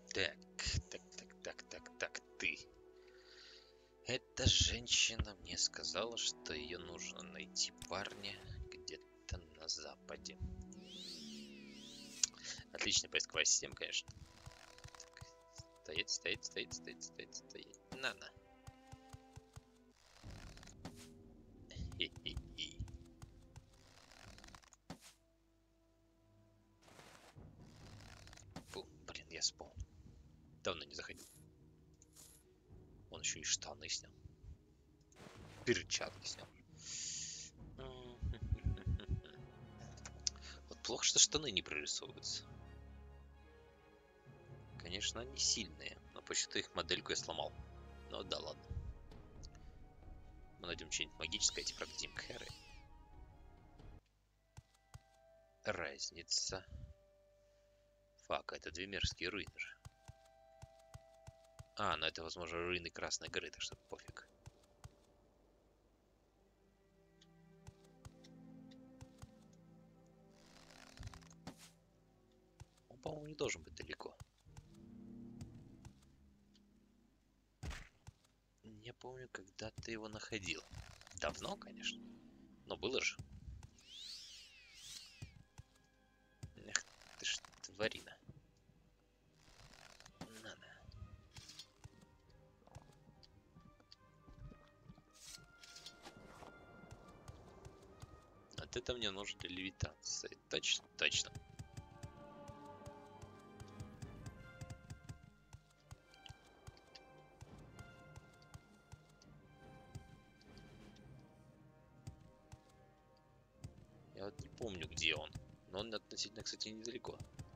Так, так, ты. Эта женщина мне сказала, что ее нужно найти парня где-то на западе. Отличная поисковая система, конечно. Так, стоять. На. Хе-хе-хе. Фу, блин, я спал. Давно не заходил. Он еще и штаны снял. Перчатки снял. Вот плохо, что штаны не прорисовываются. Конечно, они сильные, но почему-то их модельку я сломал. Ну да ладно. Мы найдем что-нибудь магическое, типа как Димхеры. Разница. Фак, это две мерзкие руины же. А, ну это, возможно, руины Красной горы, так что пофиг. Он, по-моему, не должен быть далеко. Не помню, когда ты его находил. Давно, конечно. Но было же. Эх, ты ж тварина. Надо. Вот это мне нужно для левитации. Точно. Я вот не помню, где он. Но он относительно, кстати, недалеко.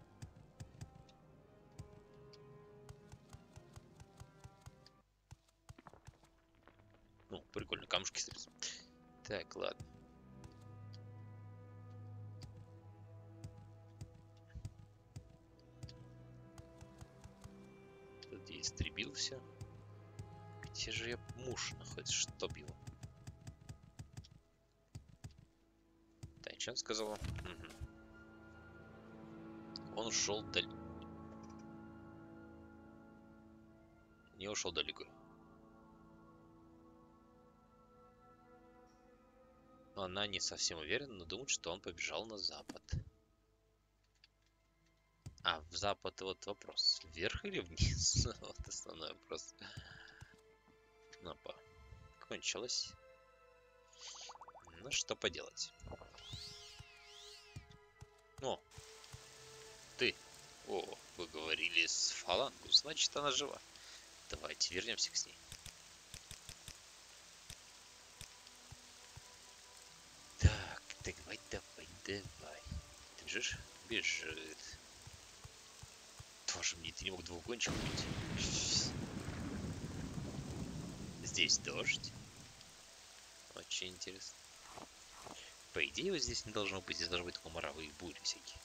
Ну, прикольно, камушки срезать. Так, ладно. Тут я истребил все. Где же я муж находится, чтоб его? Так, что он сказал? Угу. Он ушел далеко. Не ушел далеко. Она не совсем уверена, но думает, что он побежал на запад. А, в запад вот вопрос. Вверх или вниз? Вот основной вопрос. Опа. Кончилось. Ну, что поделать. О, ты. О, вы говорили с Фалангус, значит она жива. Давайте вернемся к ней. Так, давай. Ты бежишь? Бежит. Тоже мне ты не мог двух гонщиков убить. Здесь дождь. Очень интересно. По идее, его здесь не должно быть. Здесь должны быть только моровые бури всякие.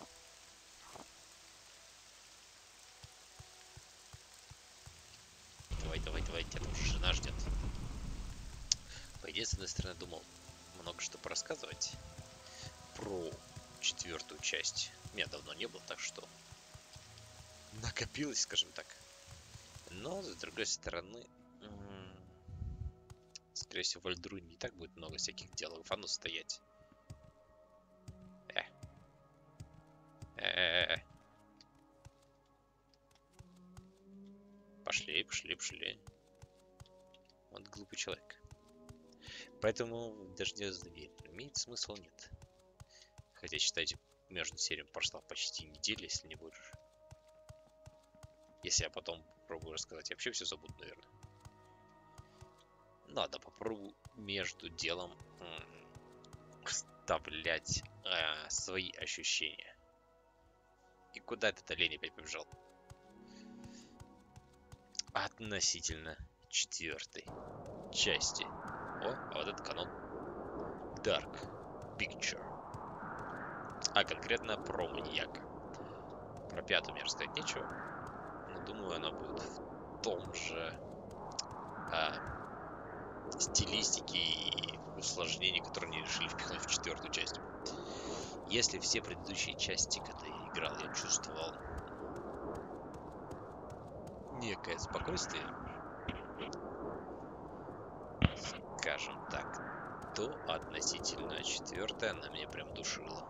Давай, тебя уже жена ждет. По идее, с одной стороны, думал много что порассказывать про 4-ю часть. Меня давно не было, так что накопилось, скажем так. Но, с другой стороны, скорее всего, в Альдруне не так будет много всяких диалогов. А ну, стоять. Пошли. Вот глупый человек. Поэтому даже не дверь. Имеет смысл, нет. Хотя, считайте, между сериями прошла почти неделя, если не больше. Если я потом попробую рассказать, я вообще все забуду, наверное. Надо попробую между делом вставлять свои ощущения. И куда этот олень опять побежал? Относительно 4-й части. О, а вот этот канон. Dark Picture. А конкретно про маньяка. Про 5-ю мне рассказать нечего. Но думаю, она будет в том же стилистике и усложнении, которые они решили впихнуть в 4-ю часть. Если все предыдущие части, когда я играл, я чувствовал некое спокойствие, скажем так, то относительно четвертая она меня прям душила.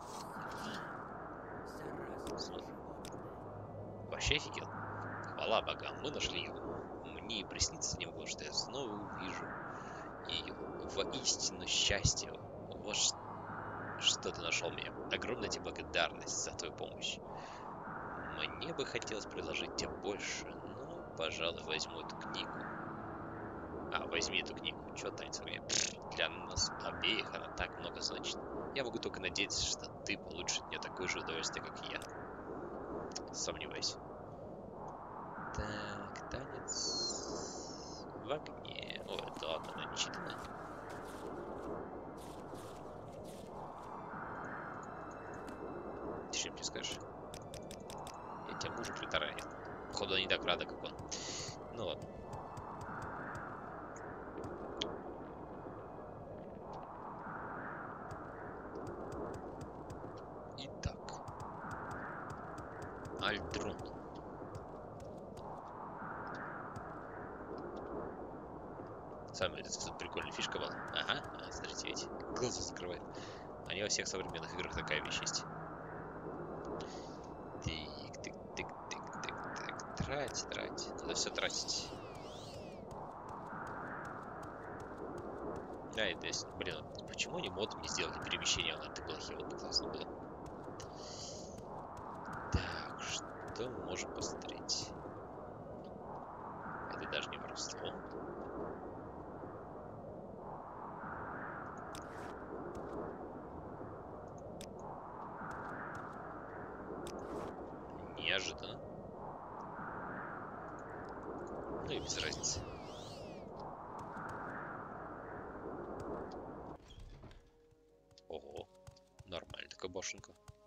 Вообще офигел. Хвала богам, мы нашли его. Мне и присниться не могло, что я снова увижу ее. Воистину счастье. Вот что ты нашел меня. Огромная тебе благодарность за твою помощь. Мне бы хотелось предложить тебе больше, но, пожалуй, возьму эту книгу. Возьми эту книгу. Чё танец мне? Для нас обеих она так много значит. Я могу только надеяться, что ты получишь от нее такое же удовольствие, как и я. Сомневаюсь. Так, танец в огне. Ой, это ладно, она не читанная. Ты что мне скажешь? Я тебя мужу притаранил. Походу, она не так рада, как он. Ну ладно. Итак. Альдрун. Самая прикольная фишка была. Ага, смотрите, видите? Глаза закрывает. А не во всех современных играх такая вещь есть. Тик, тик, тик, тик, тик, тик. Трать. Надо все тратить. Да, это есть. Блин, вот почему они модом не сделали перемещение на этой блохе? Вот бы классно было. Так, что мы можем посмотреть? Это даже не воровство. Неожиданно. Ну и без разницы. Ого, нормальная такая башенка.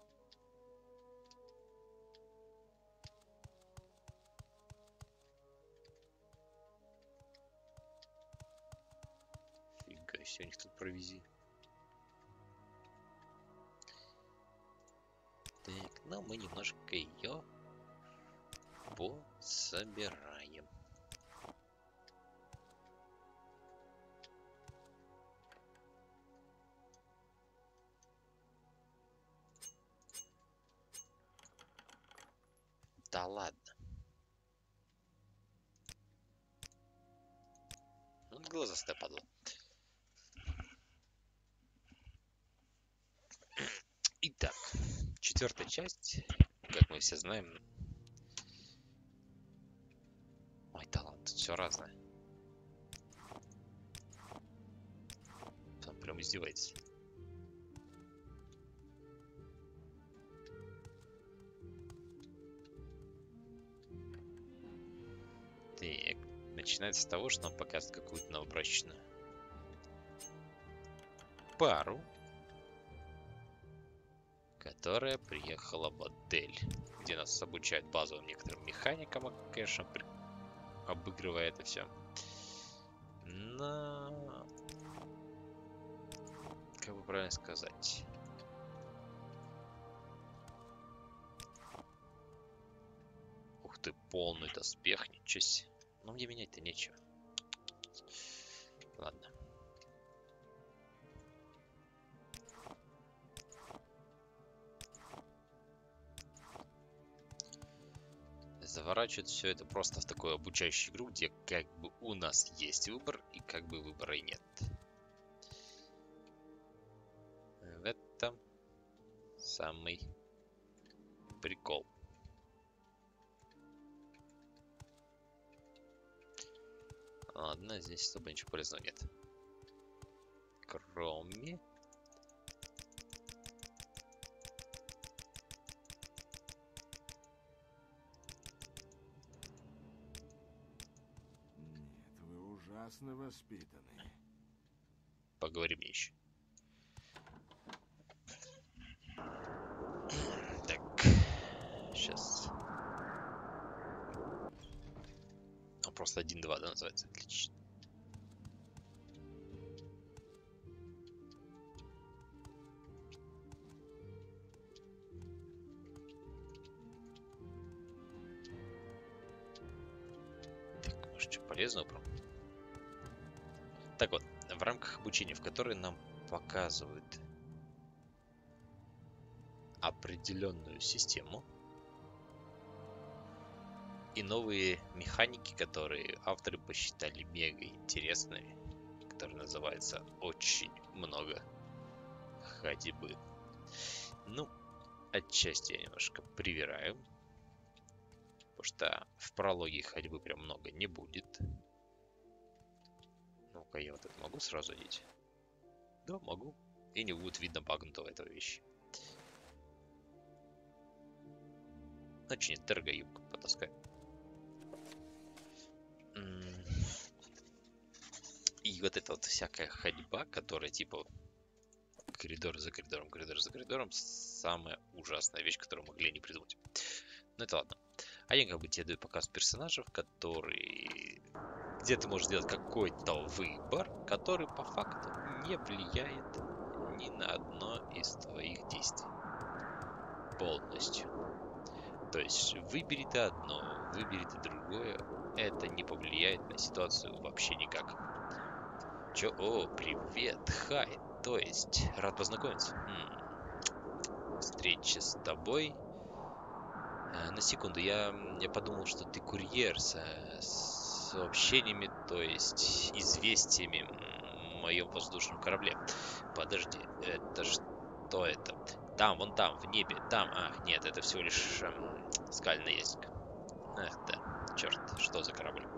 Фига себе, у них тут провизия. Так, ну мы немножко ее пособираем. Да ладно. Ну, глазастая падла. Итак, четвертая часть, как мы все знаем. Ой, да ладно, тут все разное. Он прям издевается. Так, начинается с того, что нам показывают какую-то новобрачную пару, которая приехала в отель, где нас обучают базовым некоторым механикам, конечно, обыгрывая это все. Но... Как бы правильно сказать? Ух ты, полный доспех, ничего себе. Но мне менять-то нечего. Ладно. Заворачивает все это просто в такую обучающую игру, где как бы у нас есть выбор и как бы выбора и нет. В этом самый прикол. Ладно, здесь особо ничего полезного нет. Кроме... Нет, вы ужасно воспитаны. Поговорим еще. Так, сейчас. Он просто 1-2, да, называется? Отлично. полезного. Так вот, в рамках обучения, в которой нам показывают определенную систему и новые механики, которые авторы посчитали мега интересными, которые называются «Очень много ходьбы». Ну, отчасти я немножко привираю, потому что в прологе ходьбы прям много не будет. Ну-ка, я вот это могу сразу одеть? Да, могу. И не будет видно багнутого этого вещи. Значит, нет, торгоюбку потаскаем. И вот эта вот всякая ходьба, которая типа коридор за коридором, коридор за коридором, самая ужасная вещь, которую могли не придумать. Ну это ладно. А я как бы тебе даю показ персонажей, которые... где ты можешь сделать какой-то выбор, который по факту не влияет ни на одно из твоих действий. Полностью. То есть выбери ты одно, выбери ты другое, это не повлияет на ситуацию вообще никак. Чё? О, привет, хай. То есть, рад познакомиться. Встреча с тобой. На секунду, я подумал, что ты курьер с сообщениями, то есть известиями в моем воздушном корабле. Подожди, это что это? Там, вон там, в небе, там. Ах, нет, это всего лишь скальный язык. Ах, да, черт, что за корабль?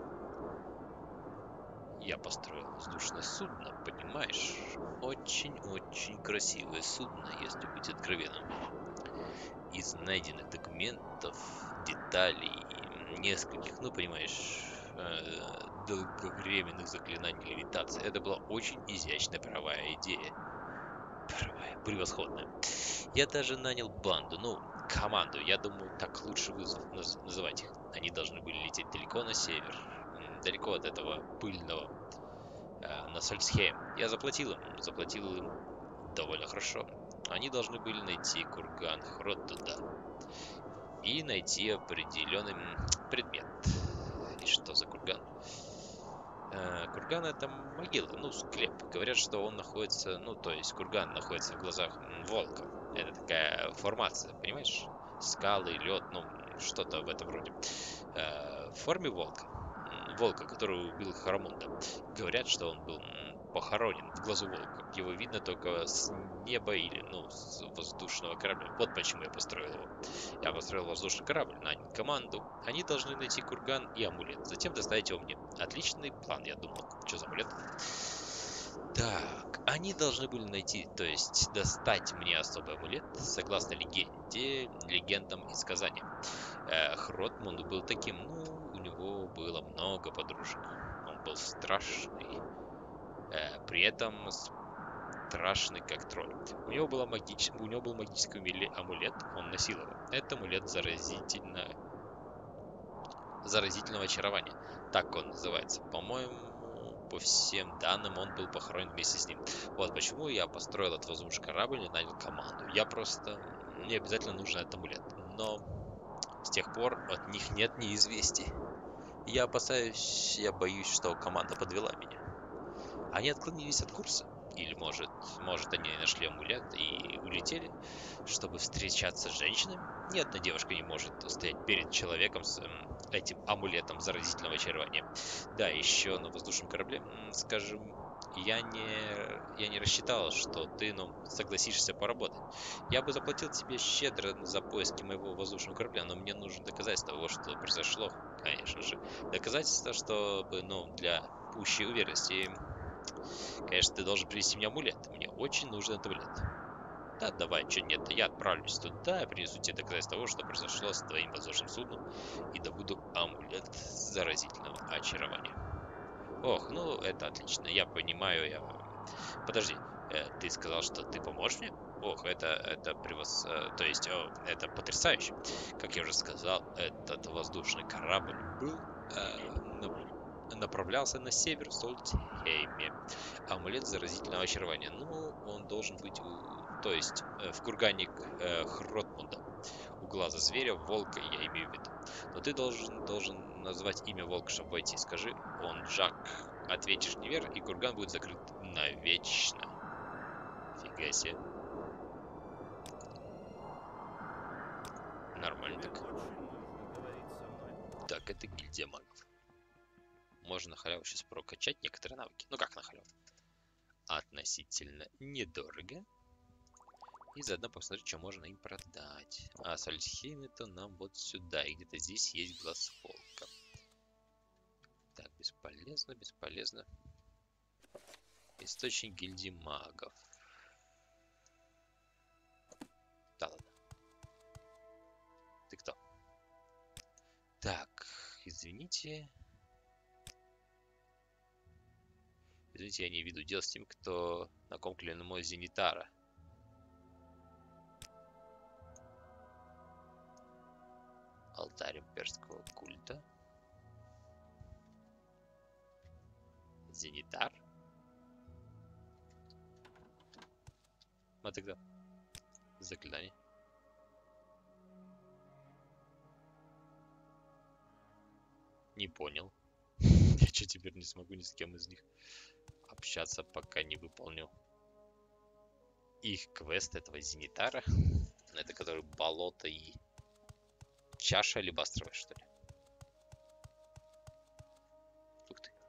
Я построил воздушное судно, понимаешь? Очень-очень красивое судно, если быть откровенным. Из найденных документов, деталей, нескольких, ну понимаешь, долговременных заклинаний левитации. Это была очень изящная паровая идея. Паровая, превосходная. Я даже нанял банду, ну, команду, я думаю, так лучше называть их. Они должны были лететь далеко на север, далеко от этого пыльного на Сольсхейм. Я заплатил им довольно хорошо. Они должны были найти курган Хроттуда и найти определенный предмет. И что за курган? Курган это могила, ну, склеп. Говорят, что он находится, ну, то есть курган находится в глазах волка. Это такая формация, понимаешь? Скалы, лед, ну, что-то в этом роде. В форме волка. Волка, который убил Харамунда. Говорят, что он был похоронен в глазу волка. Его видно только с неба или, ну, с воздушного корабля. Вот почему я построил его. Я построил воздушный корабль, нанял команду. Они должны найти курган и амулет. Затем доставить его мне. Отличный план, я думал. Что за амулет? Так, они должны были найти, то есть достать мне особый амулет, согласно легендам и сказаниям. Хротмунд был таким, ну, у него было много подружек. Он был страшный, при этом страшный как тролль. У него был магический амулет, он носил его. Это амулет заразительного очарования. Так он называется. По-моему, по всем данным, он был похоронен вместе с ним. Вот почему я построил этот воздушный корабль и нанял команду. Я просто... Мне обязательно нужен этот амулет. Но с тех пор от них нет ни известий. Я боюсь, что команда подвела меня. Они отклонились от курса. Или может они нашли амулет и улетели, чтобы встречаться с женщинами? Ни одна девушка не может устоять перед человеком с этим амулетом заразительного очарования. Да, еще на воздушном корабле, скажем, я не рассчитал, что ты, ну, согласишься поработать. Я бы заплатил тебе щедро за поиски моего воздушного корабля, но мне нужно доказать того, что произошло, конечно же. Доказательство, чтобы, ну, для пущей уверенности. Конечно, ты должен привезти мне амулет. Мне очень нужен этот амулет. Да, давай, что нет, я отправлюсь туда, принесу тебе доказательства того, что произошло с твоим воздушным судном, и добуду амулет заразительного очарования. Ох, ну это отлично, я понимаю, Подожди, ты сказал, что ты поможешь мне? Ох, то есть, это потрясающе. Как я уже сказал, этот воздушный корабль был направлялся на север в Сольдхейме. Амулет заразительного очарования. Ну, он должен быть то есть в кургане Хротмунда. У двухглазого зверя, волка, я имею в виду. Но ты должен назвать имя волка, чтобы войти. Скажи, он Джак. Ответишь неверно, и курган будет закрыт навечно. Фига себе. Нормально так. Так, это гильдия магов. Можно на халяву сейчас прокачать некоторые навыки. Ну как на халяву? Относительно недорого. И заодно посмотреть, что можно им продать. А с Альхейма то нам вот сюда. И где-то здесь есть глаз волка. Так, бесполезно, бесполезно. Источник гильдии магов. Да ладно. Ты кто? Так, извините. Извините, я не веду дел с тем, кто на ком клеймо Зенитара. Алтарь имперского культа. Зенитар. А тогда заклинание. Не понял. Я что, теперь не смогу ни с кем из них общаться, пока не выполню их квест этого Зенитара. Это который болото и чаша алебастровая, что ли? Ух ты.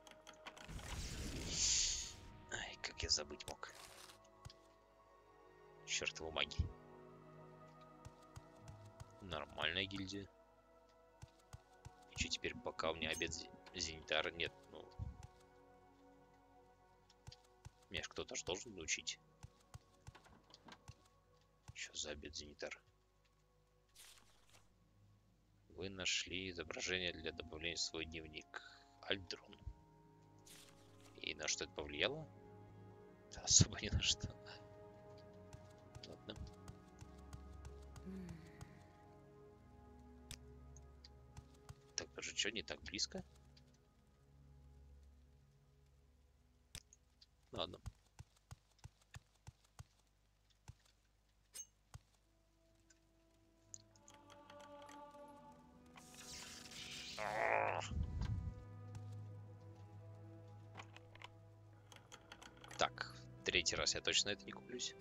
Ай, как я забыть мог. Черт его магии. Нормальная гильдия. И что теперь, пока у меня обед Зенитара нет? Ну, меня ж кто-то же должен научить. Что за обед Зенитара? Вы нашли изображение для добавления в свой дневник. Альдрон. И на что это повлияло? Да, особо ни на что. Ладно. Так, даже что, не так близко? Ладно. Так, третий раз я точно это не куплюсь.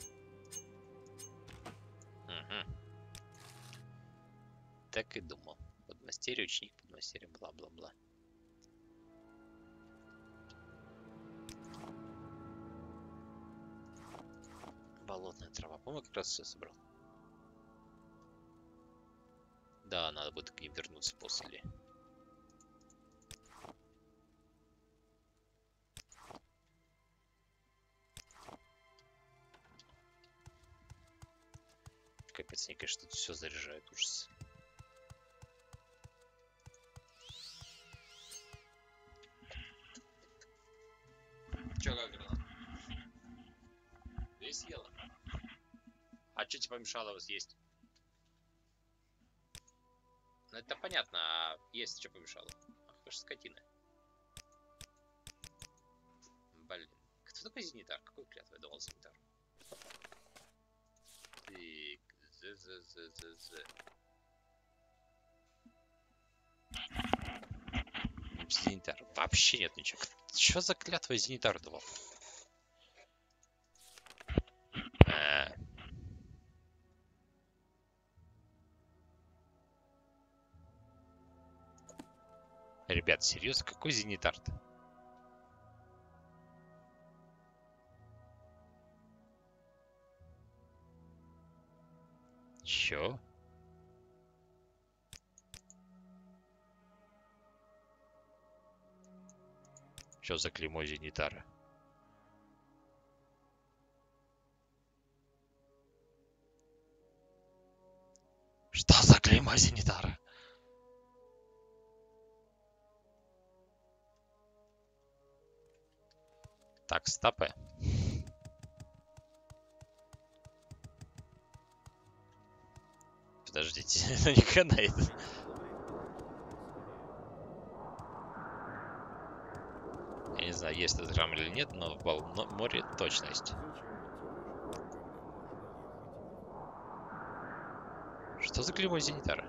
Угу. Так и думал. Подмастерье, ученик подмастерья, бла-бла-бла. Болотная трава. По-моему, как раз все собрал. Да, надо будет к ним вернуться после. Капец, мне, конечно, тут все заряжает, ужас. Чё, как гранат? Ты съела? А что тебе помешало вас есть? Ну это понятно, а есть что помешало? Ах, вы же скотина. Блин. Кто такой Зенитар? Какой клятву я давал Зенитару? Зенитар. Вообще нет ничего. Что за клятва Зенитар давал? Ребят, серьезно, какой Зенитар-то? Чё? Чё за клеймо Зенитара? Что за клеймо Зенитара? Так, стопэ. Подождите, это не канает. Я не знаю, есть этот храм или нет, но в море точно есть. Что Что за клеймо Зенитара?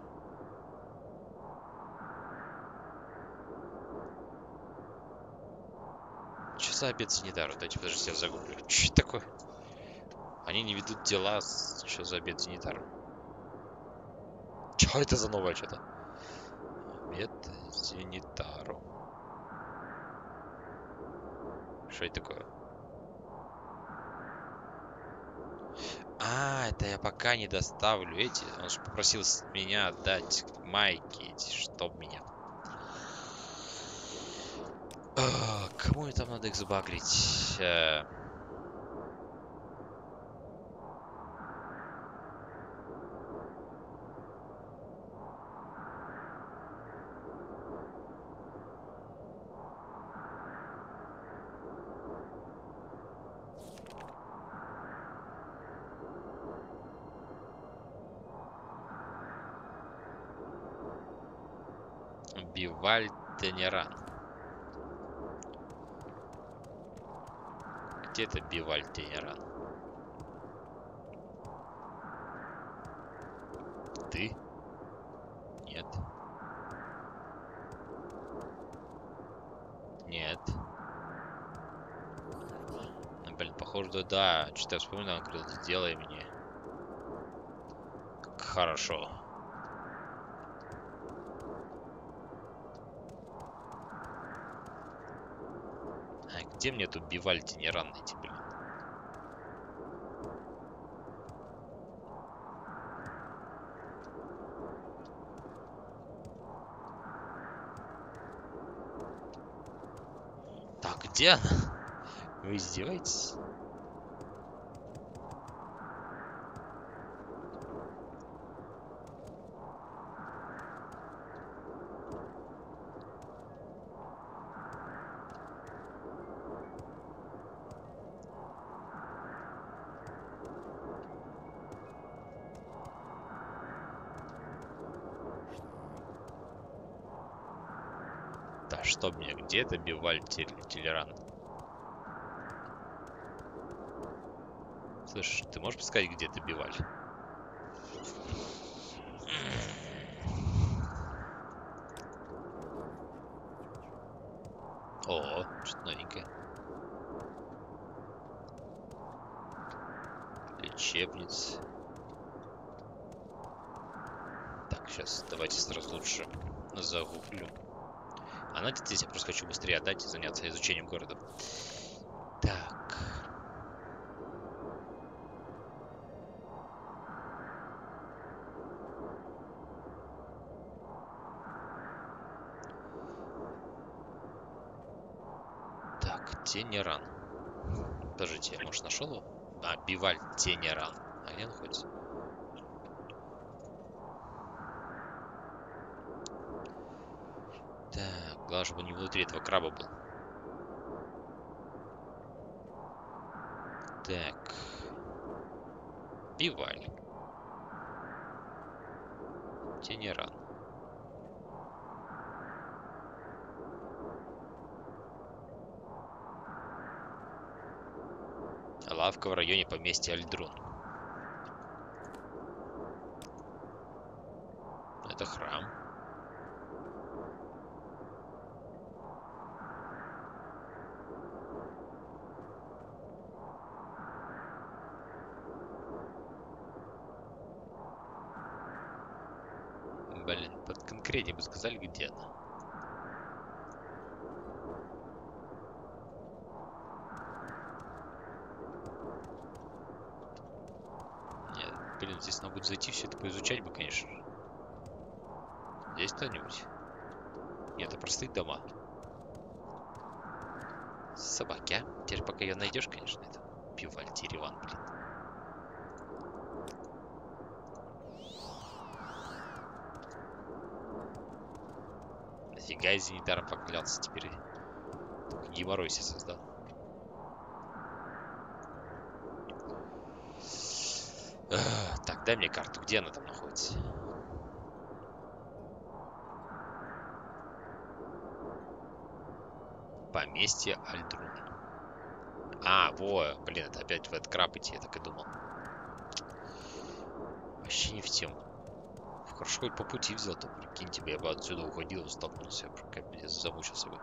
Что за обед Зенитара? Дайте, подожди, я загуглю. Что это такое? Они не ведут дела. Что за обед Зенитара? Что это за новое что-то? Обед Зенитару. Что это такое? А, это я пока не доставлю эти. Он же попросил меня отдать майки эти, чтоб меня. Кому мне там надо их сбагрить? Бивальтенеран. Где это Бивальтенеран? Ты? Нет. Нет. Ну, блин, похоже, да. Что-то я вспомнил, он говорил, сделай мне. Хорошо. А где мне тут Бивальтенеран найти, блин? Так, где она? Вы издеваетесь? Да что мне, где это Бивальтенеран? Слышь, ты можешь сказать, где ты Биваль? О, что-то новенькое. Лечебница. Так, сейчас давайте сразу лучше загуглю. Она здесь, я просто хочу быстрее отдать и заняться изучением города. Так. Так, Тенеран. Подождите, я, может, нашел его? А, Бивальтенеран. А где он находится? Так, главное, чтобы он не внутри этого краба был. Так. Биваль. Тенеран. Лавка в районе поместья Альдрун. Это храм. Блин, под конкретнее бы сказали, где она. Нет, блин, здесь надо будет зайти, все это поизучать бы, конечно. Здесь кто-нибудь? Нет, это простые дома. Собаки, а? Теперь пока ее найдешь, конечно, это Бивальтенеран, блин. Нафига я Зенитаром поклялся теперь. Геморрой себе создал. Так, дай мне карту. Где она там находится? Поместье Альдрун. А, во, блин, это опять в этот краб идти, я так и думал. Вообще не в тему. Хорошо, хоть по пути взял-то, прикинь, тебе я бы отсюда уходил, столкнулся, капец, замучился бы.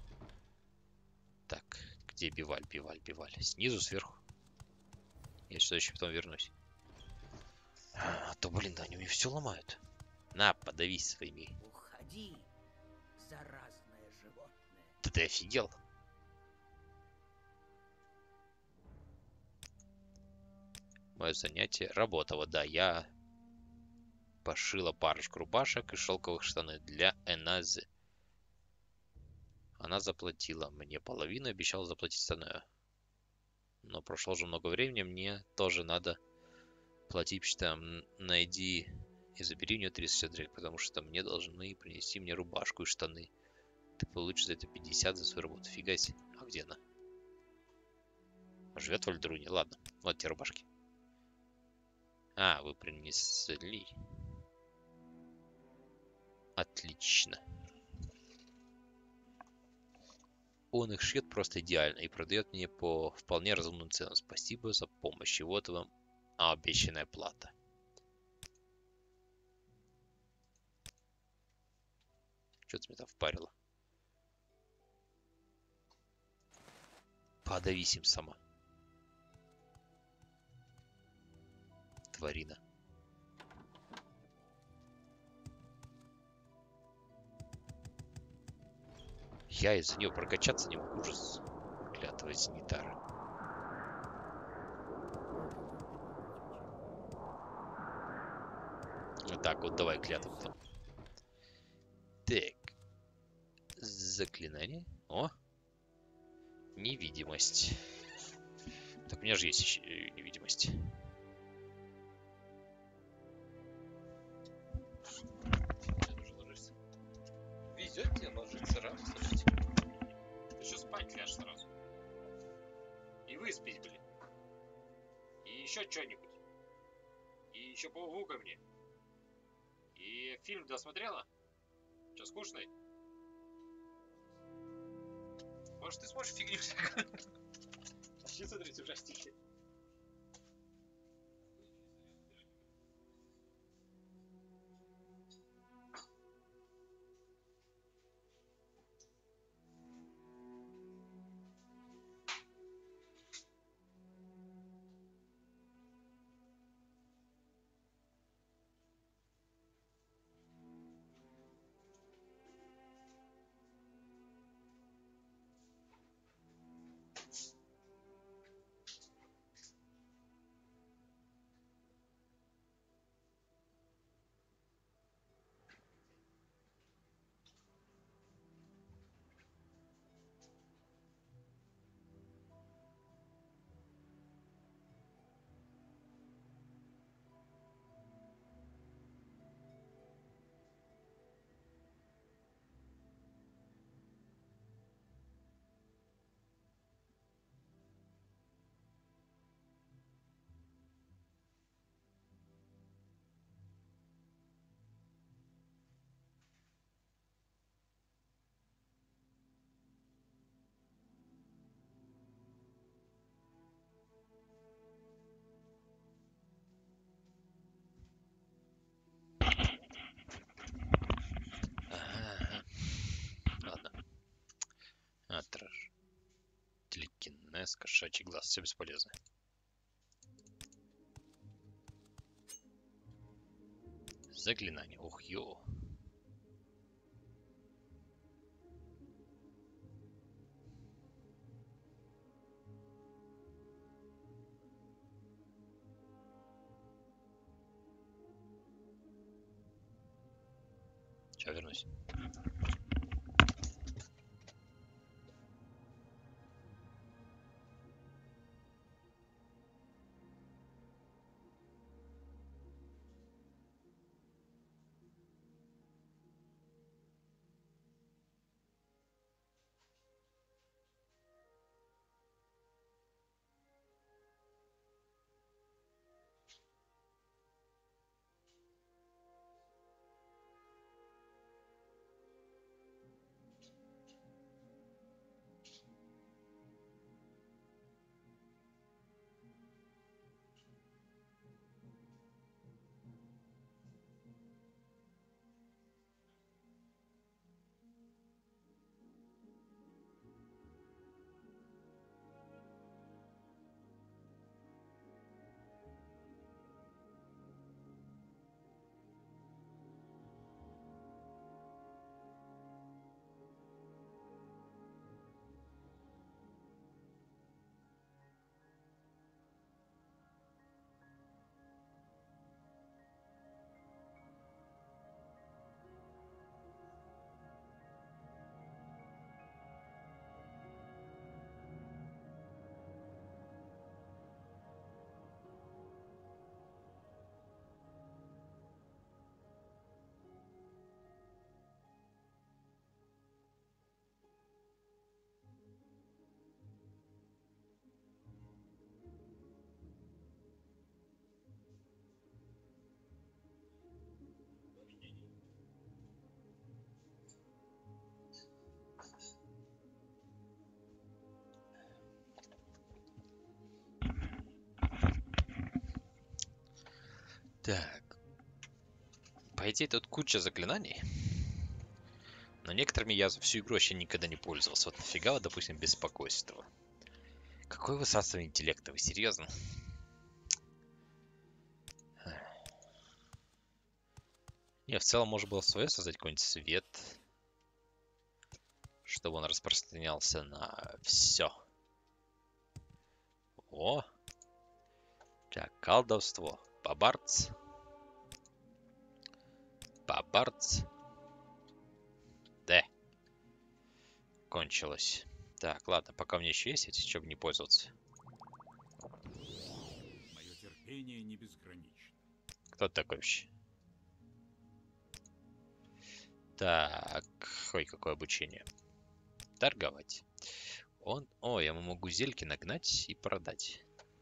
Так, где Биваль, Биваль, Биваль? Снизу, сверху? Я сюда еще потом вернусь. А то, блин, да они мне все ломают. На, подавись своими. Уходи, заразное животное. Да ты офигел? Мое занятие. Работа. Вот да, я пошила парочку рубашек и шелковых штаны для Эназы. Она заплатила мне половину, обещала заплатить остальное. Но прошло уже много времени, мне тоже надо платить, что найди и забери у нее 360 дрек, потому что мне должны принести мне рубашку и штаны. Ты получишь за это 50 за свою работу. Фига себе. А где она? Живет в Альдруне. Ладно, вот те рубашки. А, вы принесли. Отлично. Он их шьет просто идеально и продает мне по вполне разумным ценам. Спасибо за помощь. И вот вам обещанная плата. Что ты меня там впарила? Подавись им сама. Тварина. Я из-за нее прокачаться не могу. Ужас. Клятва Зенитара. Вот так вот, давай клятву там. Так. Заклинание. О. Невидимость. Так, у меня же есть еще невидимость. Везет тебе ложиться, раз, слушайте. Ты еще спать ляжь сразу. И выспись, блин. И еще что-нибудь. И еще по углу ко мне. И фильм досмотрела? Что, скучный? Может, ты сможешь фигню? Начни смотреть ужастики. Ага. Ладно. Атраж. Телекинез, кошачий глаз. Все бесполезно. Заклинание. Ух, ё. Сейчас вернусь. Так. По идее, тут куча заклинаний. Но некоторыми я всю игру вообще никогда не пользовался. Вот нафига, вот, допустим, беспокойство. Какое высасывание интеллекта? Вы серьезно? Не, в целом можно было свое создать, какой-нибудь свет. Чтобы он распространялся на все. О! Так, колдовство. Бабарц. Бабарц. Да. Кончилось. Так, ладно, пока у меня еще есть эти, чтобы не пользоваться. Мое терпение не безгранично. Кто такой вообще? Так, ой, какое обучение. Торговать. О, я могу зельки нагнать и продать.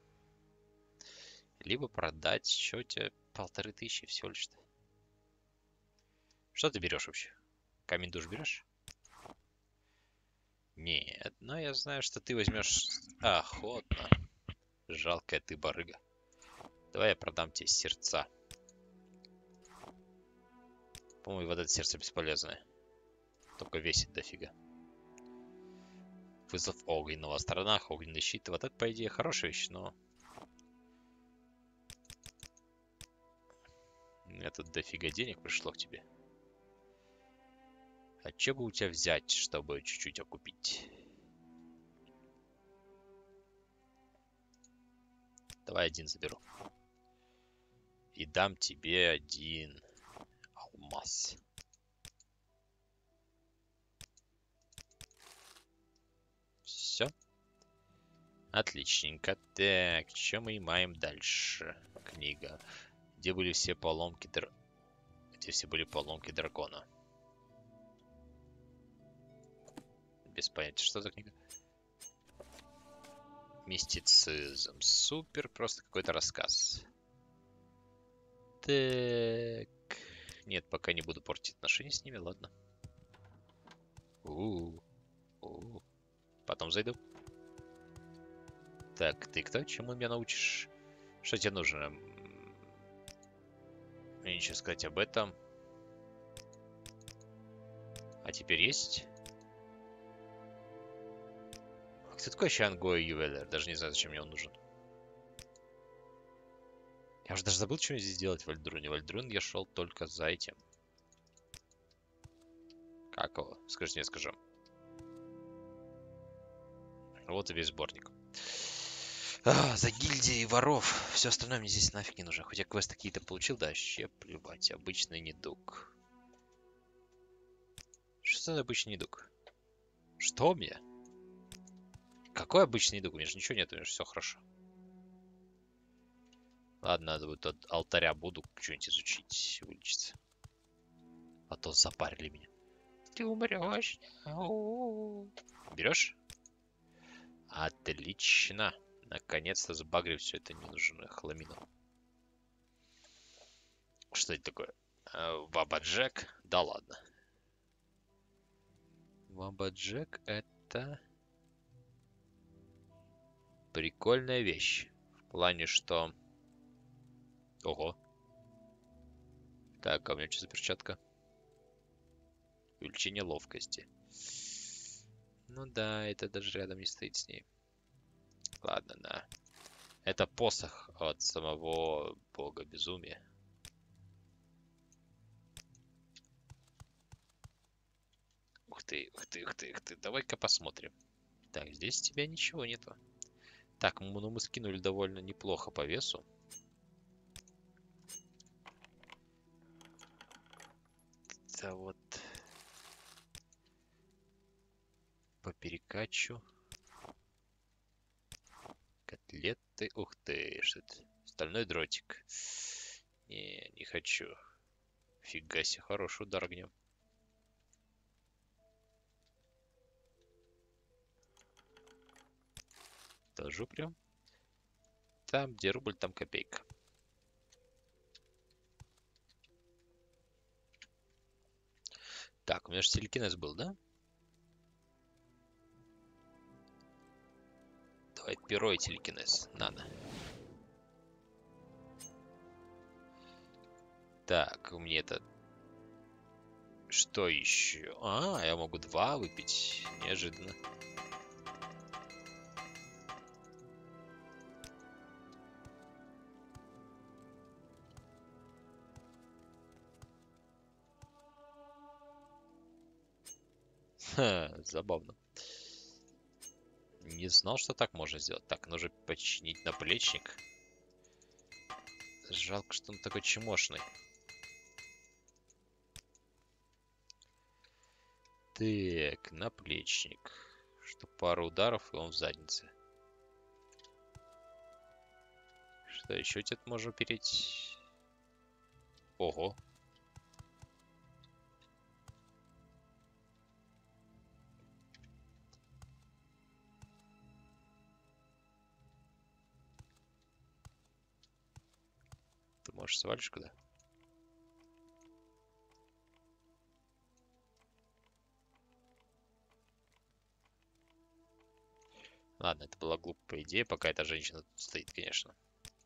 Либо продать, что у тебя 1500 всего лишь-то. Что ты берешь вообще? Камень душ берешь? Нет, но я знаю, что ты возьмешь охотно. Жалкая ты барыга. Давай я продам тебе сердца. По-моему, вот это сердце бесполезное. Только весит дофига. Вызов огненного. Сторонах огненный щит. Вот это, по идее, хорошая вещь, но... У меня тут дофига денег пришло к тебе. А что бы у тебя взять, чтобы чуть-чуть окупить? Давай один заберу. И дам тебе один алмаз. Все. Отличненько. Так, что мы имеем дальше? Книга. Где были все поломки Где все были поломки дракона? Без понятия, что за книга? Мистицизм. Супер, просто какой-то рассказ. Так. Нет, пока не буду портить отношения с ними, ладно. Потом зайду. Так, ты кто? Чему меня научишь? Что тебе нужно? Мне ничего сказать об этом. А теперь есть? А кто такой Шангой Ювелер? Даже не знаю, зачем мне он нужен. Я уже даже забыл, что здесь делать в Вальдруне. В Вальдрун я шел только за этим. Как его? Скажите, я скажу. Вот и весь сборник. За гильдией воров. Все остальное мне здесь нафиг не нужно. Хоть я квесты какие-то получил, да, вообще плевать. Обычный недуг. Что за обычный недуг? Что у меня? Какой обычный недуг? У меня же ничего нет, у меня же все хорошо. Ладно, надо будет от алтаря буду что-нибудь изучить, вылечиться. А то запарили меня. Ты умрешь. Берешь? Отлично. Наконец-то сбагрив все это ненужное хламину. Что это такое? Баба Джек? Да ладно. Баба Джек это... прикольная вещь. В плане, что... Ого. Так, а у меня что за перчатка? Увеличение ловкости. Ну да, это даже рядом не стоит с ней. Ладно, да. Это посох от самого бога безумия. Ух ты, ух ты, ух ты, ух ты. Давай-ка посмотрим. Так, здесь у тебя ничего нету. Так, ну мы скинули довольно неплохо по весу. Это вот... по перекачу. Котлеты. Ух ты, что это? Стальной дротик. Не хочу. Фига себе, хороший удар огнем. Тоже прям. Там, где рубль, там копейка. Так, у меня же телекинез был, да? Давай перо и телекинез. Надо. Так, у меня это... Что еще? А, я могу 2 выпить. Неожиданно. Ха, забавно. Не знал, что так можно сделать. Так, нужно починить наплечник. Жалко, что он такой чмошный. Так, наплечник. Что пару ударов, и он в заднице. Что еще тебе можно упереть? Ого. Ты можешь свалишь куда? Ладно, это была глупая идея, пока эта женщина тут стоит, конечно.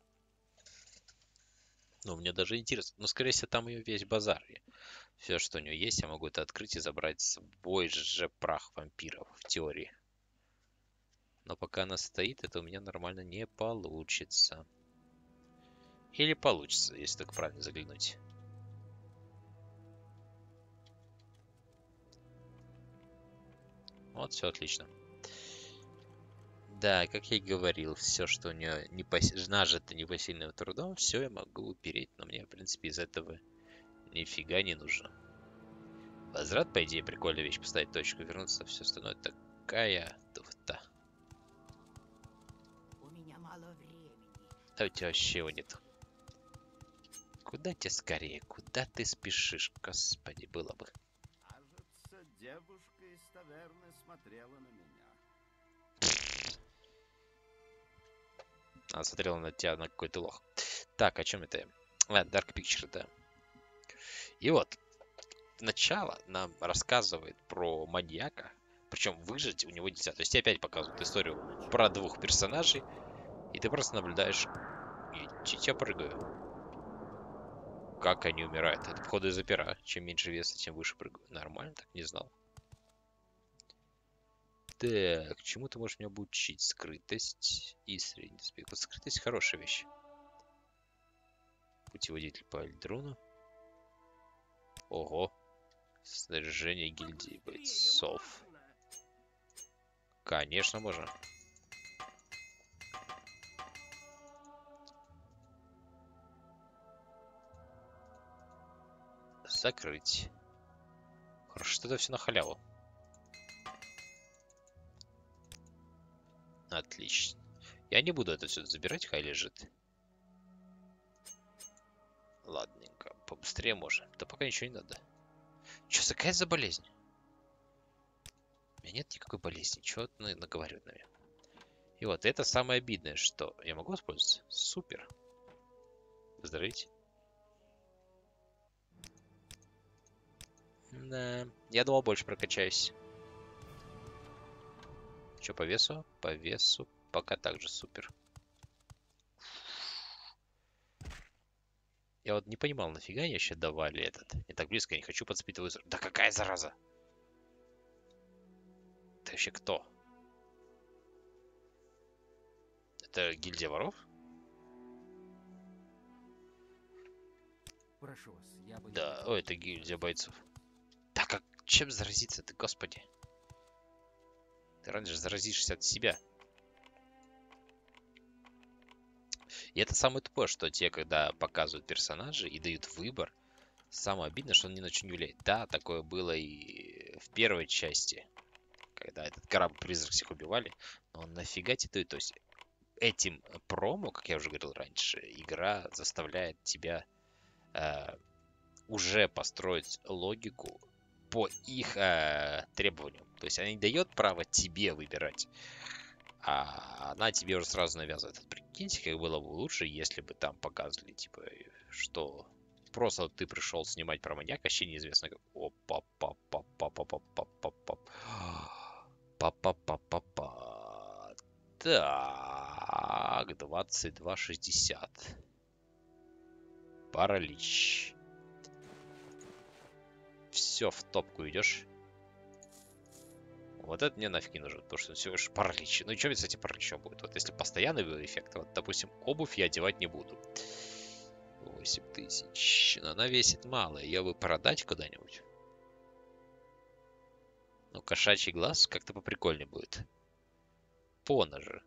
Но мне даже интересно. Но, скорее всего, там ее весь базар. Все, что у нее есть, я могу это открыть и забрать с собой же прах вампиров, в теории. Но пока она стоит, это у меня нормально не получится. Или получится, если так правильно заглянуть. Вот, все отлично. Да, как я и говорил, все, что у нее нажито непосильным трудом, все я могу упереть. Но мне, в принципе, из этого нифига не нужно. Возврат, по идее, прикольная вещь. Поставить точку, вернуться, все остальное такая туфта. У меня мало времени. А у тебя вообще его нет. Куда тебе скорее? Куда ты спешишь? Господи, было бы. Кажется, девушка из таверны смотрела на меня. Она смотрела на тебя, на какой ты лох. Так, о чем это я? Dark Picture, да. И вот, начало нам рассказывает про маньяка. Причем выжить у него нельзя. То есть тебе опять показывают историю про 2 персонажей. И ты просто наблюдаешь. И я прыгаю. Как они умирают. Это, походу, из-за пера. Чем меньше веса, тем выше прыгаю. Нормально, так не знал. Так, чему ты можешь меня обучить? Скрытость и средний спек. Вот скрытость хорошая вещь. Путеводитель по Эльдруну. Ого. Снаряжение гильдии бойцов. Конечно, можно. Закрыть. Хорошо, что это все на халяву. Отлично. Я не буду это все забирать, хай лежит. Ладненько, побыстрее можно. Да пока ничего не надо. Что, какая за болезнь? У меня нет никакой болезни. Чего ты наговаривает на меня? И вот это самое обидное, что я могу воспользоваться? Супер. Здравейте. Да, я думал, больше прокачаюсь. Что по весу? По весу пока так же супер. Я вот не понимал, нафига они еще давали этот. Не так близко, я не хочу подцепить твою... Да какая зараза? Ты вообще кто? Это гильдия воров? Прошу вас, я бы... Да, о, это гильдия бойцов. Да как, чем заразиться ты, господи? Ты раньше заразишься от себя. И это самое тупое, что те, когда показывают персонажей и дают выбор, самое обидное, что он ни на что не влияет. Да, такое было и в первой части, когда этот корабль-призрак всех убивали. Но нафига тебе дают? То есть этим промо, как я уже говорил раньше, игра заставляет тебя уже построить логику по их требованиям. То есть она не дает право тебе выбирать, а она тебе уже сразу навязывает. Прикиньте, как было бы лучше, если бы там показывали, типа, что просто вот ты пришел снимать про маньяка, вообще неизвестно как. Опа, папа, папа, папа, папа, папа, папа, папа. Так, 22:60. Паралич. все в топку идешь. Вот это мне нафиг не нужно, потому что всего лишь паралич. Ну и что ведь с этим параличом будет? Вот если постоянный эффект, вот, допустим, обувь я одевать не буду. 8000. Но она весит мало. Ее бы продать куда-нибудь. Ну, кошачий глаз как-то поприкольнее будет. Поножи.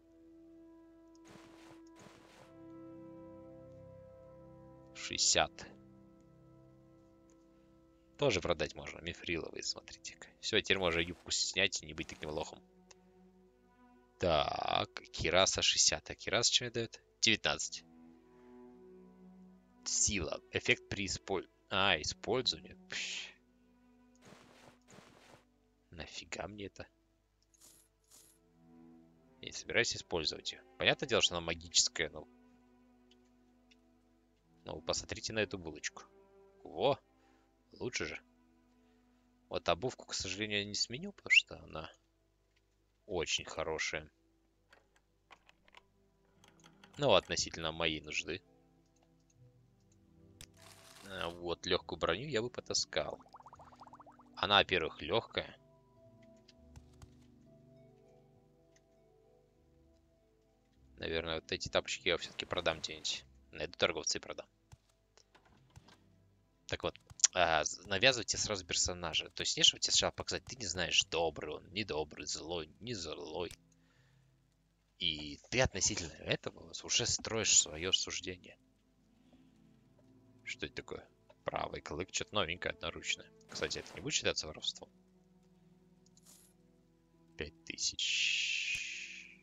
60. Тоже продать можно. Мифриловые, смотрите-ка. Все, теперь можно юбку снять и не быть таким лохом. Так, кираса 60. А кираса что дает? 19. Сила. Эффект при использовании. Нафига мне это? Я не собираюсь использовать ее. Понятное дело, что она магическая, но... Ну, посмотрите на эту булочку. Во! Лучше же. Вот обувку, к сожалению, я не сменю, потому что она очень хорошая. Ну, относительно моей нужды. Вот, легкую броню я бы потаскал. Она, во-первых, легкая. Наверное, вот эти тапочки я все-таки продам где-нибудь. Найду торговца и продам. Так вот, навязывайте сразу персонажа. То есть, не чтобы тебе сначала показать, ты не знаешь, добрый он, недобрый, злой, не злой. И ты относительно этого уже строишь свое суждение. Что это такое? Правый клык, что-то новенькое, одноручное. Кстати, это не будет считаться воровством? 5000.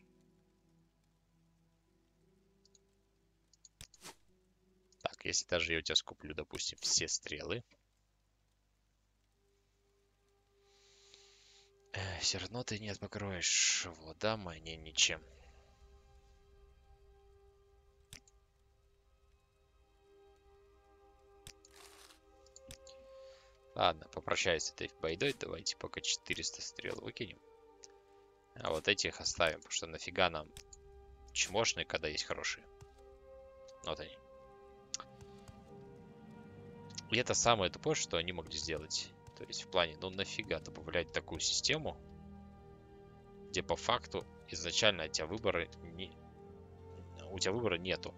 Так, если даже я у тебя скуплю, допустим, все стрелы. Все равно ты не покроешь вода мне ничем. Ладно, попрощаюсь с этой байдой. Давайте пока 400 стрел выкинем. А вот этих оставим, потому что нафига нам чмошные, когда есть хорошие. Вот они. И это самое тупое, что они могли сделать. То есть в плане, ну нафига добавлять такую систему, где по факту изначально у тебя выбора нету.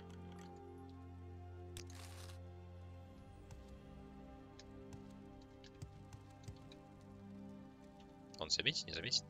Он заметит, не заметит?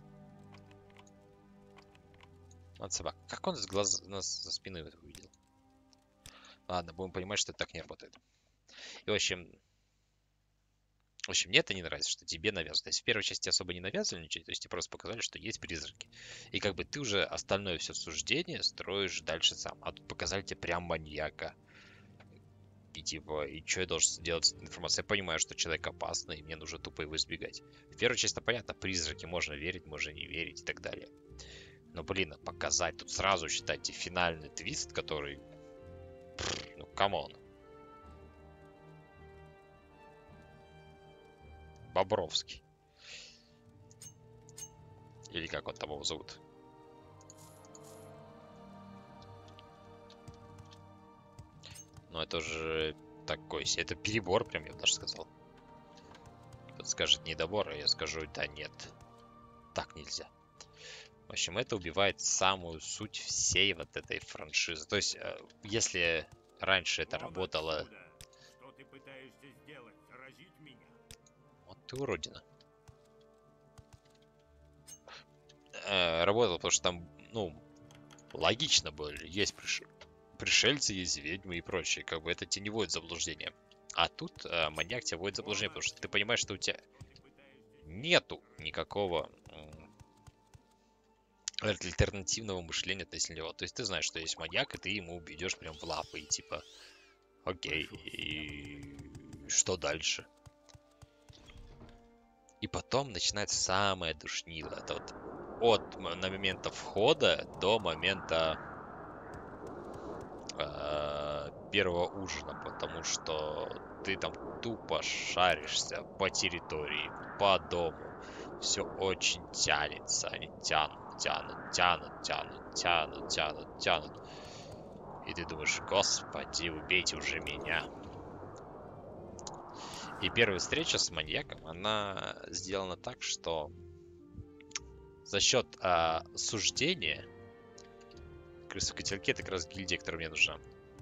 Ладно, собак. Как он с глаз нас за спиной это увидел? Ладно, будем понимать, что это так не работает. И в общем, мне это не нравится, что тебе навязывают. То есть в первой части особо не навязывали ничего, то есть тебе просто показали, что есть призраки. И как бы ты уже остальное все суждение строишь дальше сам. А тут показали тебе прям маньяка. И типа, и что я должен делать с этой информацией? Я понимаю, что человек опасный, и мне нужно тупо его избегать. В первой части, понятно, призраки можно верить, можно не верить и так далее. Но, блин, показать тут сразу, считайте, финальный твист, который... Ну, камон. Бобровский. Или как он там его зовут? Но это же такой... Это перебор прям, я бы даже сказал. Кто-то скажет недобор, а я скажу, да нет. Так нельзя. В общем, это убивает самую суть всей вот этой франшизы. То есть, если раньше это работало... Что ты пытаешься сделать? Заразить меня? Вот ты уродина. Работало, потому что там, ну, логично было. Есть пришельцы, есть ведьмы и прочее. Как бы это тебя не вводит в заблуждение. А тут маньяк тебя вводит в заблуждение, потому что ты понимаешь, что у тебя нету никакого альтернативного мышления относительно него. То есть ты знаешь, что есть маньяк, и ты ему идешь прям в лапы. И типа, окей, и что дальше? И потом начинается самое душнило. Это вот от момента входа до момента первого ужина, потому что ты там тупо шаришься по территории, по дому. Все очень тянется. Они тянут. И ты думаешь, господи, убейте уже меня. И первая встреча с маньяком, она сделана так, что за счет суждения, крысы в котелке, это как раз гильдия, которая мне нужна.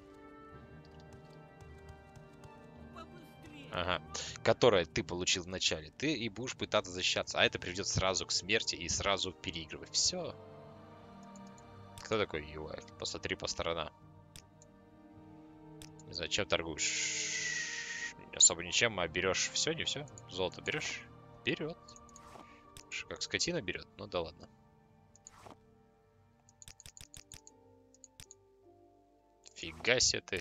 Побыстрее. Ага. Которое ты получил в начале, ты и будешь пытаться защищаться. А это приведет сразу к смерти и сразу переигрывать. Все. Кто такой UI? Посмотри по сторонам. Не знаю, чем торгуешь? Особо ничем, а берешь все, не все? Золото берешь? Берет. Как скотина берет? Ну да ладно. Фига себе ты.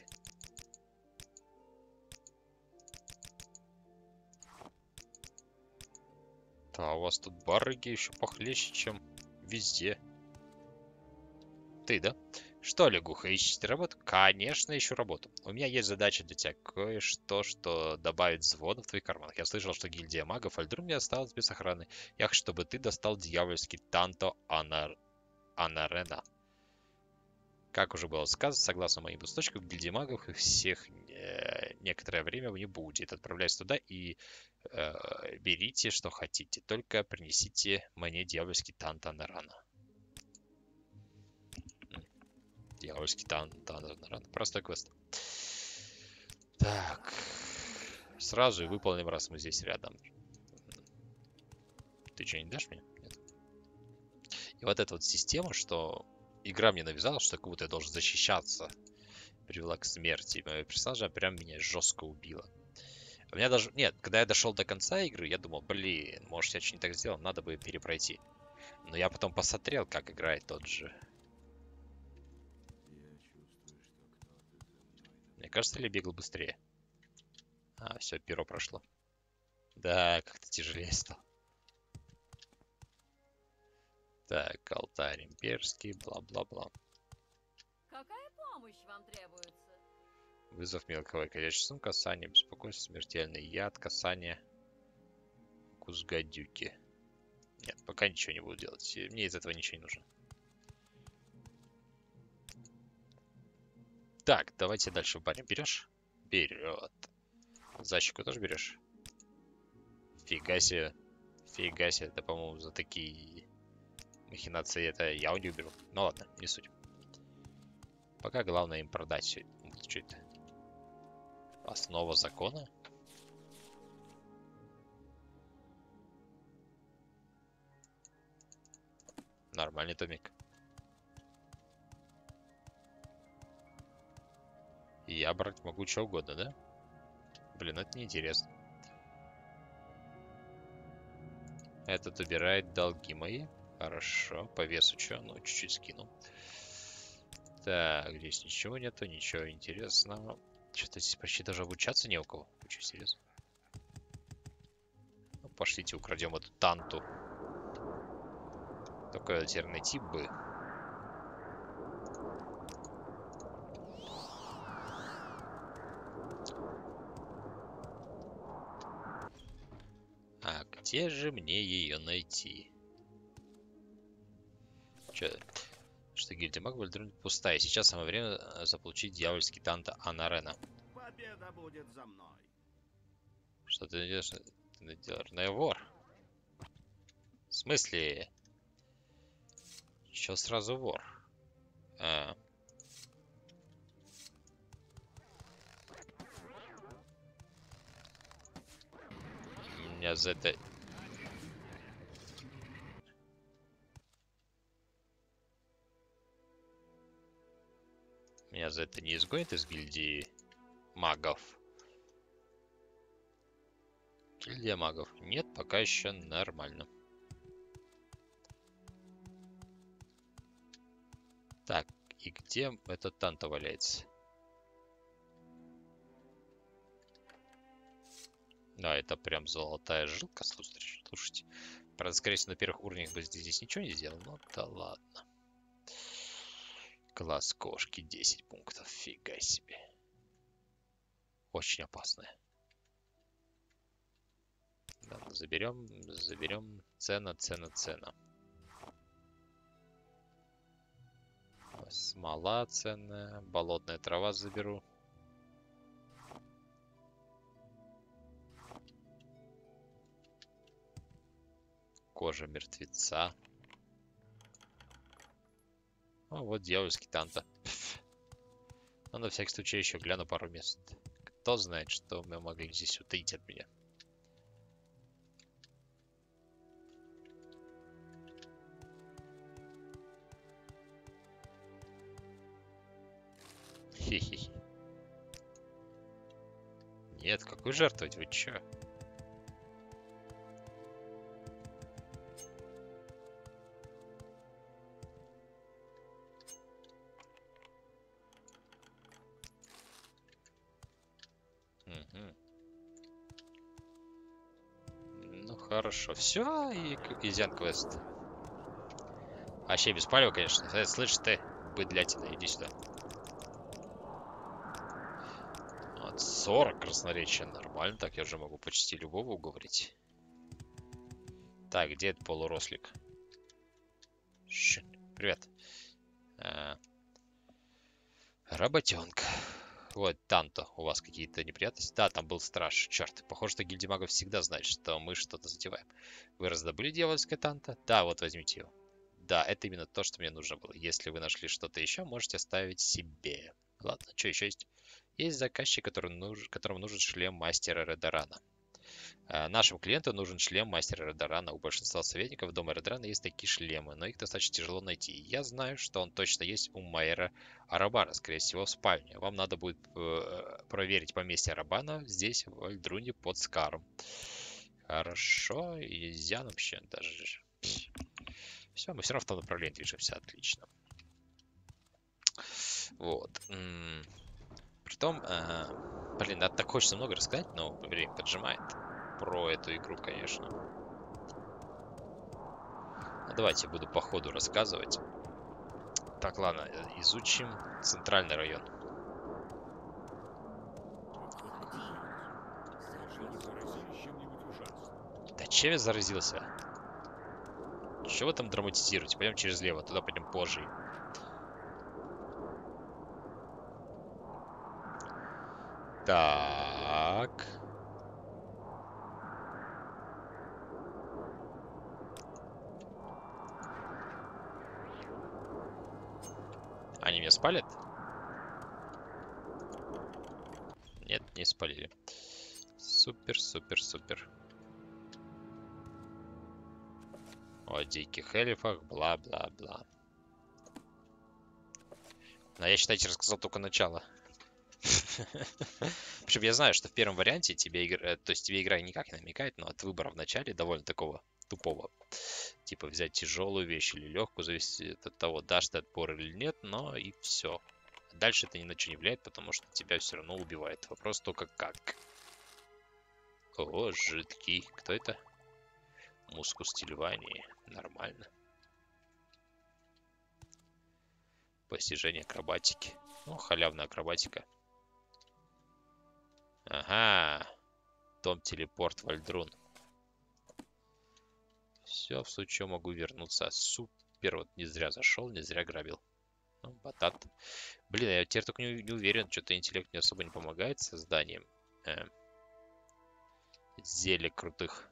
Да, у вас тут барыги еще похлеще, чем везде. Ты, да? Что, лягуха, ищете работу? Конечно, ищу работу. У меня есть задача для тебя. Кое-что, что добавит звона в твоих карманах. Я слышал, что гильдия магов Альдруме осталась без охраны. Я хочу, чтобы ты достал дьявольский Танто Анарена. Как уже было сказано, согласно моим источникам, гильдии магов и всех некоторое время не будет. Отправляйся туда и берите, что хотите. Только принесите мне дьявольский Танто Анарена. Дьявольский Танто Анарена. Простой квест. Так. Сразу и выполним, раз мы здесь рядом. Ты что, не дашь мне? Нет. И вот эта вот система, что игра мне навязала, что как будто я должен защищаться, привела к смерти. Моего персонажа прям меня жестко убила. У меня даже... Нет, когда я дошел до конца игры, я думал, блин, может я что-нибудь так сделал, надо бы перепройти. Но я потом посмотрел, как играет тот же. Мне кажется, ли бегал быстрее? А, все, перо прошло. Да, как-то тяжелее стал. Так, алтарь имперский, бла-бла-бла. Какая помощь вам требуется? Вызов мелкого ходячий сон, касание, беспокойство, смертельный яд, касание, укус гадюки. Нет, пока ничего не буду делать. Мне из этого ничего не нужно. Так, давайте дальше. Парень, берешь? Берет. Защику тоже берешь? Фига себе. Фига себе. Это, по-моему, за такие махинации это я у них беру. Ну ладно, не суть. Пока главное им продать все. Что это? Основа закона? Нормальный томик. И я брать могу что угодно, да? Блин, это неинтересно. Этот убирает долги мои. Хорошо. По весу что? Ну, чуть-чуть скину. Так, здесь ничего нету, ничего интересного. Что-то здесь почти даже обучаться не у кого. Очень серьезно. Ну, пошлите, украдем эту танту. Только теперь найти бы. А где же мне ее найти? Что гильдия магов пустая. Сейчас самое время заполучить дьявольский Танто Анарена. Победа будет за мной. Что ты делаешь? Ты делаешь? Ну, я вор. В смысле? Еще сразу вор. А. Меня за это... Меня за это не изгонят из гильдии магов. Гильдия магов. Нет, пока еще нормально. Так, и где этот Танто валяется? Да, это прям золотая жилка. Слушайте. Правда, скорее всего, на первых уровнях бы здесь ничего не сделал. Но да ладно. Класс кошки 10 пунктов. Фига себе. Очень опасная. Да, заберем. Цена. Смола ценная. Болотная трава заберу. Кожа мертвеца. А вот дьявольский танта. Но на всякий случай еще гляну пару мест. Кто знает, что мы могли здесь утаить от меня. Хе-хе. Нет, какой жертвовать? Вы чё? Ну хорошо, все, и Изян квест. Вообще без палева, конечно. Слышь ты, быдлятина, иди сюда. Вот 40 красноречия, нормально. Так, я уже могу почти любого уговорить. Так, где этот полурослик? Привет. Работенка. Вот, Танто, у вас какие-то неприятности? Да, там был страж. Черт, похоже, что гильдия магов всегда знает, что мы что-то затеваем. Вы раздобыли дьявольское Танто? Да, вот возьмите его. Да, это именно то, что мне нужно было. Если вы нашли что-то еще, можете оставить себе. Ладно, что еще есть? Есть заказчик, которому нужен шлем мастера Редарана. Нашему клиенту нужен шлем мастера Редарана. У большинства советников дома Редарана есть такие шлемы, но их достаточно тяжело найти. Я знаю, что он точно есть у Майера Арабана, скорее всего, в спальне. Вам надо будет проверить поместье Арабана здесь, в Альдруне, под Скаром. Хорошо, и Зян вообще даже... Все, мы все равно в том направлении движемся, отлично. Вот. Притом, блин, надо так хочется много рассказать, но время поджимает. Про эту игру, конечно. Ну, давайте буду по ходу рассказывать. Так, ладно, изучим центральный район. Да чем я заразился? Чего вы там драматизируете? Пойдем через лево, туда пойдем позже. Так. Они меня спалят? Нет, не спалили. Супер, супер, супер. О диких эльфах, бла-бла-бла. Но я, считайте, рассказал только начало. Причем я знаю, что в первом варианте тебе игра никак не намекает, но от выбора в начале довольно такого тупого. Типа взять тяжелую вещь или легкую, зависит от того, дашь ты отпор или нет, но и все. Дальше это ни на что не влияет, потому что тебя все равно убивает. Вопрос только как. О, жидкий. Кто это? Мускус Тильвании. Нормально. Постижение акробатики. Ну, халявная акробатика. Ага. Дом телепорт Вальдрун. Все, в случае могу вернуться. Супер. Вот не зря зашел, не зря грабил. Ну, батат. Блин, я теперь только не уверен. Что-то интеллект мне особо не помогает с созданием зелий крутых.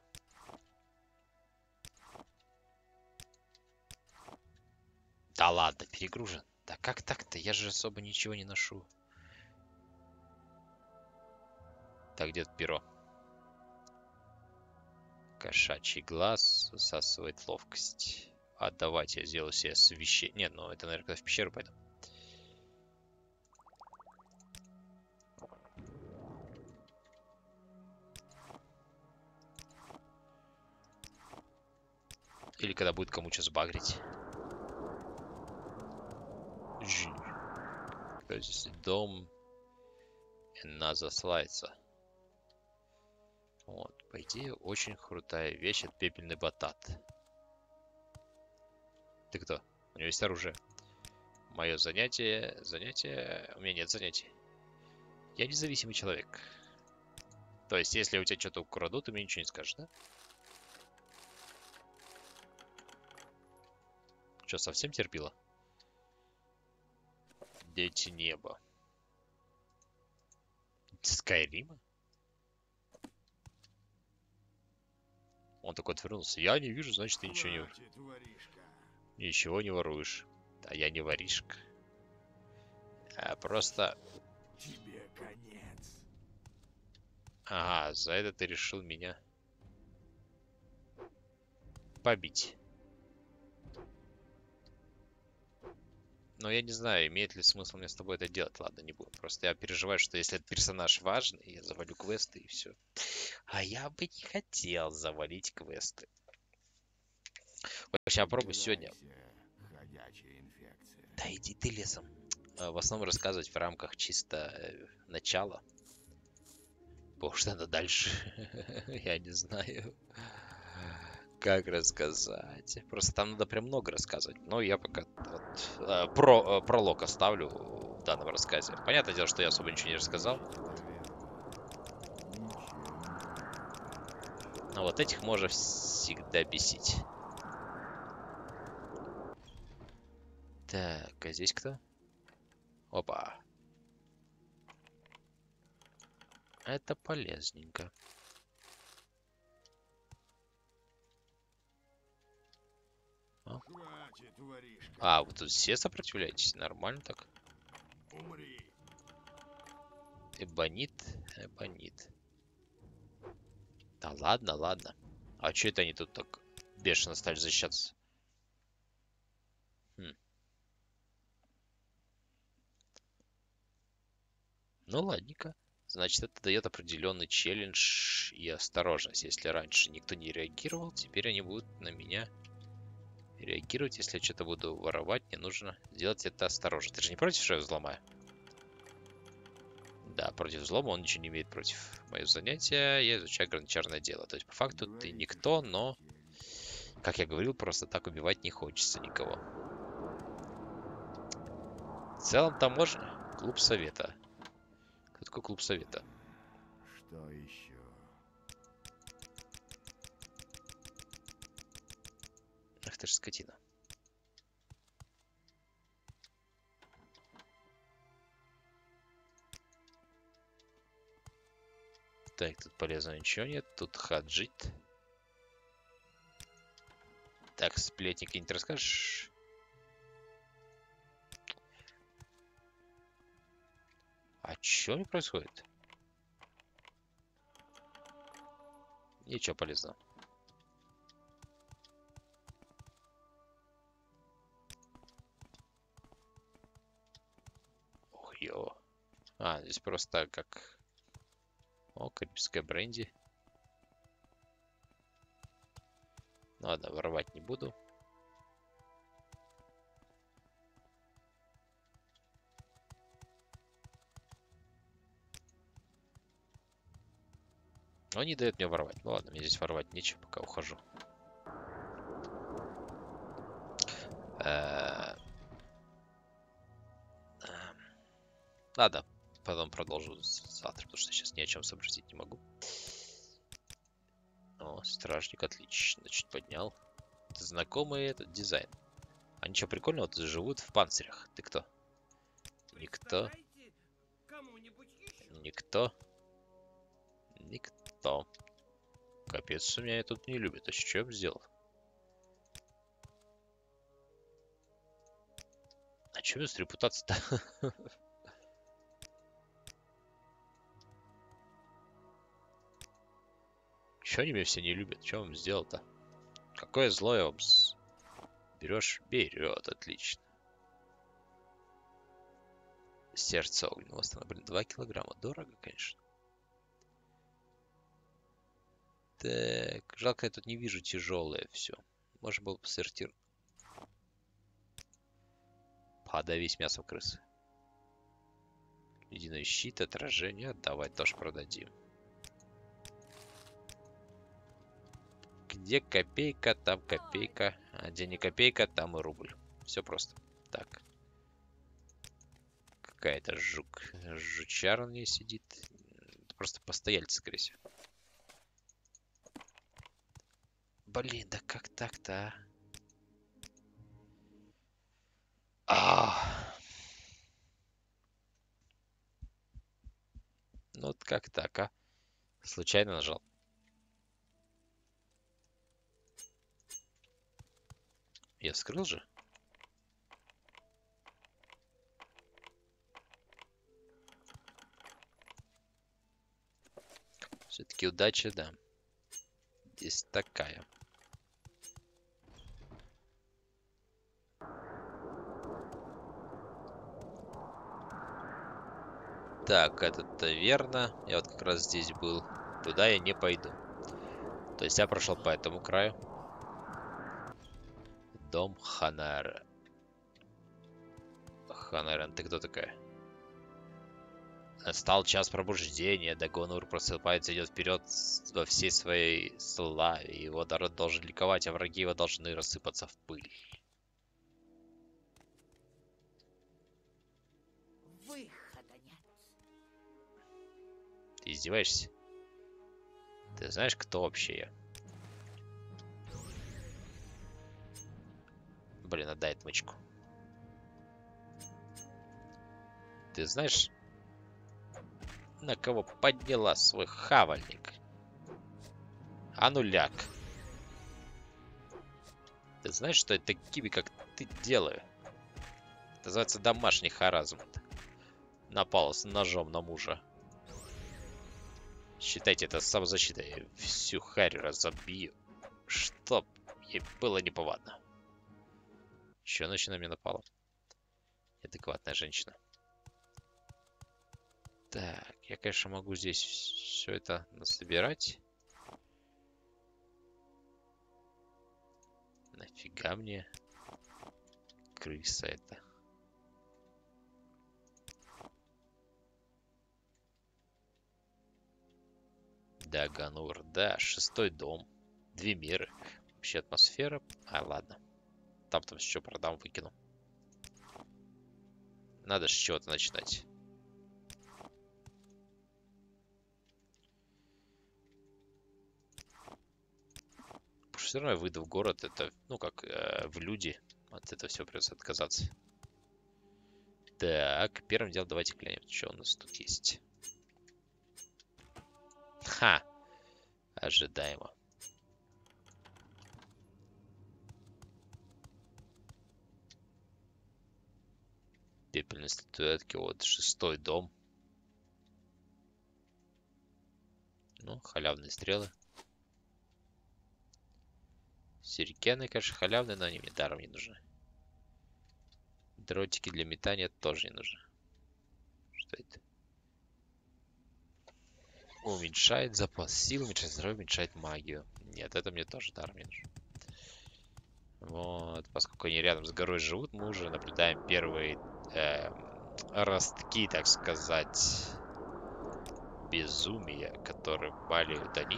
Да ладно, перегружен. Да как так-то? Я же особо ничего не ношу. Так, где-то перо. Кошачий глаз засасывает ловкость. А давайте я сделаю себе освещение. Нет, ну это, наверное, когда в пещеру пойду. Или когда будет кому что сбагрить. Здесь дом. Наза слайца. Вот, по идее, очень крутая вещь. Это пепельный батат. Ты кто? У него есть оружие. Мое занятие... У меня нет занятий. Я независимый человек. То есть, если у тебя что-то украдут, ты мне ничего не скажешь, да? Что, совсем терпила? Дети неба. Скайрима? Он такой отвернулся. Я не вижу, значит, ты Хватит, воришка. ничего не воруешь. Да я не воришка. А просто... Тебе конец. Ага, за это ты решил меня побить. Но я не знаю, имеет ли смысл мне с тобой это делать. Ладно, не будем. Просто я переживаю, что если этот персонаж важный, я завалю квесты и все. А я бы не хотел завалить квесты. Вообще, попробуй сегодня. Ходячая инфекция. Да иди ты лесом. В основном рассказывать в рамках чисто начала. Потому что надо дальше. Я не знаю, как рассказать. Просто там надо прям много рассказывать. Но я пока вот, пролог оставлю в данном рассказе. Понятное дело, что я особо ничего не рассказал. Но вот этих можно всегда бесить. Так, а здесь кто? Опа. Это полезненько. Хватит, воришка. А, вы тут все сопротивляетесь? Нормально так? Умри. Эбонит, эбонит. Да ладно, ладно. А чё это они тут так бешено стали защищаться? Хм. Ну ладненько. Значит, это дает определенный челлендж и осторожность. Если раньше никто не реагировал, теперь они будут на меня реагировать. Если я что-то буду воровать, мне нужно сделать это осторожно. Ты же не против, что я взломаю? Да, против взлома он ничего не имеет против. Мое занятие, я изучаю гранчарное дело. То есть, по факту, ты никто, но, как я говорил, просто так убивать не хочется никого. В целом, там можно. Клуб совета. Кто такой клуб совета? Что еще? Ах ты ж скотина. Так, тут полезного ничего нет. Тут хаджит. Так, сплетники не расскажешь? А чё не происходит? Ничего полезного. Ох, ё. А, здесь просто как... О, карибская бренди. Ладно, воровать не буду. Но не дает мне воровать. Ну ладно, мне здесь воровать нечего, пока ухожу. Ладно, потом продолжу завтра, потому что сейчас ни о чем сообразить не могу. О, стражник, отлично. Значит, поднял. Это знакомый этот дизайн. Они что, прикольно вот живут в панцирях. Ты кто? Никто. Никто. Никто. Капец, у меня тут не любят. А что я бы сделал? А что у меня с репутацией-то? Чё они меня все не любят? Что вам сделал-то? Какое зло я вам берешь? Берет, отлично. Сердце огненного стана. Блин, 2 килограмма. Дорого, конечно. Так, жалко, я тут не вижу тяжелое все. Можно было бы сортировать. Подавись мясом крысы. Ледяной щит, отражение. Давай тоже продадим. Где копейка, там копейка. А где не копейка, там и рубль. Все просто. Так. Какая-то жучара не сидит. Это просто постояльцы, скорее всего. Блин, да как так-то, а? Ну вот как так, а? Случайно нажал. Я вскрыл же? Все-таки удача, да. Здесь такая. Так, это-то верно. Я вот как раз здесь был. Туда я не пойду. То есть я прошел по этому краю. Дом Ханара. Ханарен, ты кто такая? Настал час пробуждения. Дагонур просыпается, идет вперед во всей своей славе. Его народ должен ликовать, а враги его должны рассыпаться в пыль. Выхода нет. Ты издеваешься? Ты знаешь, кто вообще я? Блин, отдай отмычку. Ты знаешь, на кого подняла свой хавальник? А ну ляг. Ты знаешь, что я такими, как ты, делаю? Это называется домашний харазм. Напал с ножом на мужа. Считайте это самозащита. Я всю харь разобью. Чтоб ей было неповадно. Чё она еще на меня напала? Адекватная женщина. Так, я, конечно, могу здесь все это насобирать. Нафига мне крыса это? Даганур, да, 6-й дом. 2 меры. Вообще атмосфера. А, ладно. Там еще продам, выкину. Надо с чего-то начинать. Потому что все равно я выйду в город. Это, ну, как в люди. От этого все придется отказаться. Так, первым делом давайте глянем, что у нас тут есть. Ха! Ожидаемо. Пепельные статуэтки. Вот 6-й дом. Ну, халявные стрелы. Сюрикены, конечно, халявные, но они мне даром не нужны. Дротики для метания тоже не нужны. Что это? Уменьшает запас сил, уменьшает здоровье, уменьшает магию. Нет, это мне тоже даром не нужно. Вот, поскольку они рядом с горой живут, мы уже наблюдаем первые ростки, так сказать, безумия, которые балиют они.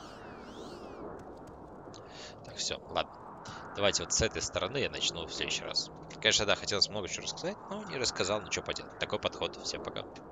Так, все, ладно. Давайте вот с этой стороны я начну в следующий раз. Конечно, да, хотелось много чего рассказать, но не рассказал, ну что поделать. Такой подход. Всем пока.